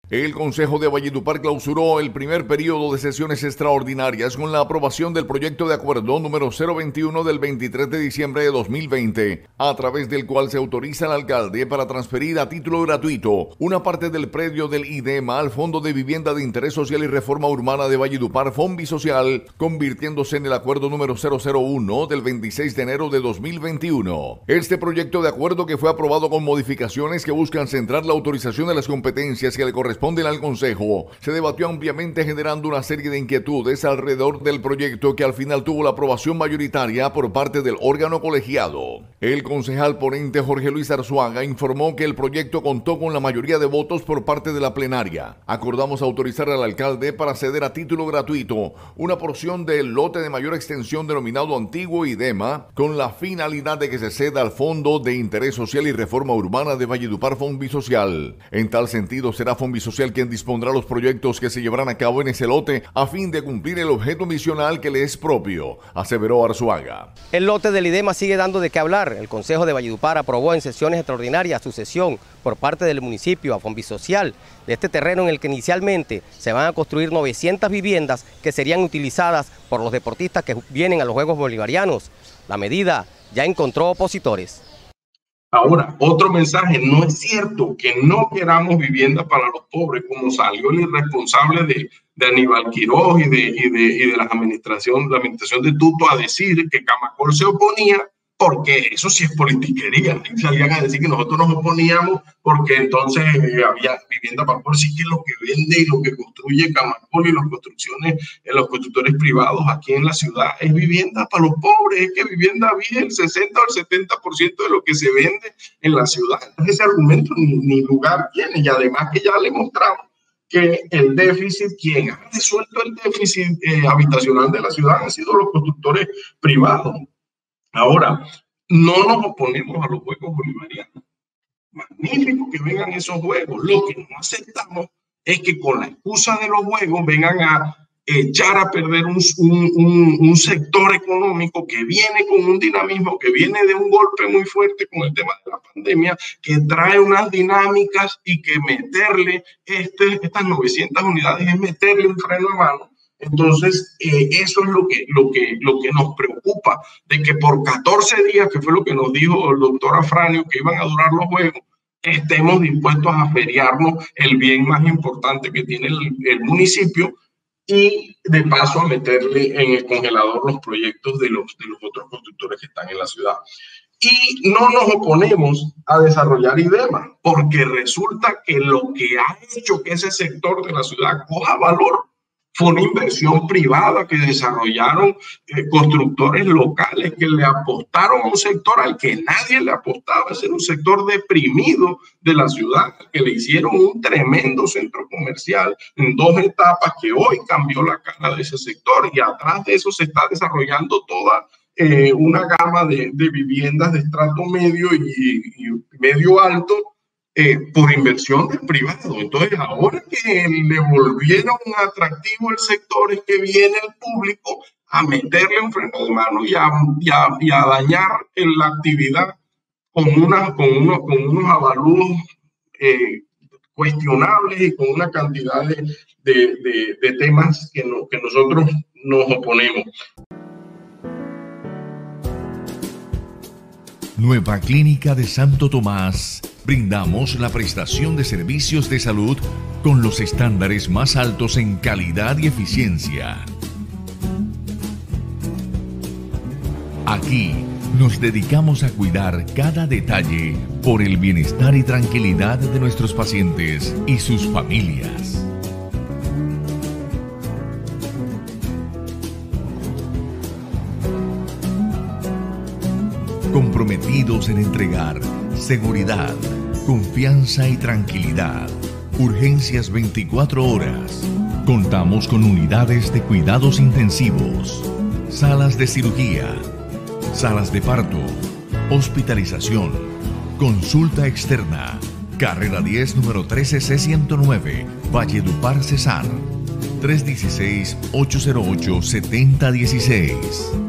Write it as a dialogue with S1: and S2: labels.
S1: El Consejo de Valledupar clausuró el primer periodo de sesiones extraordinarias con la aprobación del proyecto de acuerdo número 021 del 23 de diciembre de 2020, a través del cual se autoriza al alcalde para transferir a título gratuito una parte del predio del IDEMA al Fondo de Vivienda de Interés Social y Reforma Urbana de Valledupar, Fonbisocial, convirtiéndose en el acuerdo número 001 del 26 de enero de 2021. Este proyecto de acuerdo, que fue aprobado con modificaciones que buscan centrar la autorización de las competencias que le corresponden al Consejo, se debatió ampliamente, generando una serie de inquietudes alrededor del proyecto, que al final tuvo la aprobación mayoritaria por parte del órgano colegiado. El concejal ponente Jorge Luis Arzuaga informó que el proyecto contó con la mayoría de votos por parte de la plenaria. Acordamos autorizar al alcalde para ceder a título gratuito una porción del lote de mayor extensión denominado Antiguo IDEMA, con la finalidad de que se ceda al Fondo de Interés Social y Reforma Urbana de Valledupar, Fonbisocial. En tal sentido, será Fonbisocial quien dispondrá los proyectos que se llevarán a cabo en ese lote a fin de cumplir el objeto misional que le es propio, aseveró Arzuaga.
S2: El lote del IDEMA sigue dando de qué hablar. El Consejo de Valledupar aprobó en sesiones extraordinarias su cesión por parte del municipio a Fonbisocial de este terreno, en el que inicialmente se van a construir 900 viviendas que serían utilizadas por los deportistas que vienen a los Juegos Bolivarianos. La medida ya encontró opositores.
S3: Ahora, otro mensaje: no es cierto que no queramos vivienda para los pobres, como salió el irresponsable de Aníbal Quiroz y de la administración de Tuto a decir que Camacol se oponía, porque eso sí es politiquería. Salían a decir que nosotros nos oponíamos porque entonces había vivienda para pobres. Sí, que lo que vende y lo que construye Camacol y los constructores privados aquí en la ciudad es vivienda para los pobres. Es que vivienda bien, el 60 o el 70% de lo que se vende en la ciudad. Entonces ese argumento ni lugar tiene, y además que ya le mostramos que el déficit, quien ha resuelto el déficit habitacional de la ciudad han sido los constructores privados. Ahora, no nos oponemos a los Juegos Bolivarianos. Magnífico que vengan esos juegos. Lo que no aceptamos es que con la excusa de los juegos vengan a echar a perder un sector económico que viene con un dinamismo, que viene de un golpe muy fuerte con el tema de la pandemia, que trae unas dinámicas, y que meterle estas 900 unidades es meterle un freno a mano. Entonces, eso es lo que nos preocupa, de que por 14 días, que fue lo que nos dijo el doctor Afranio, que iban a durar los juegos, estemos dispuestos a feriarnos el bien más importante que tiene el municipio, y de paso a meterle en el congelador los proyectos de los otros constructores que están en la ciudad. Y no nos oponemos a desarrollar IDEMA, porque resulta que lo que ha hecho que ese sector de la ciudad coja valor fue una inversión privada que desarrollaron constructores locales, que le apostaron a un sector al que nadie le apostaba. Ese era un sector deprimido de la ciudad, que le hicieron un tremendo centro comercial en 2 etapas, que hoy cambió la cara de ese sector, y atrás de eso se está desarrollando toda una gama de viviendas de estrato medio y medio alto, por inversión del privado. Entonces, ahora que le volvieron atractivo el sector, es que viene el público a meterle un freno de mano y a dañar la actividad con unos avalúos cuestionables, y con una cantidad de temas que nosotros nos oponemos.
S1: Nueva Clínica de Santo Tomás. Brindamos la prestación de servicios de salud con los estándares más altos en calidad y eficiencia. Aquí nos dedicamos a cuidar cada detalle por el bienestar y tranquilidad de nuestros pacientes y sus familias. Comprometidos en entregar seguridad, confianza y tranquilidad. Urgencias 24 horas. Contamos con unidades de cuidados intensivos, salas de cirugía, salas de parto, hospitalización, consulta externa. Carrera 10, número 13C109, Valledupar, Cesar. 316-808-7016.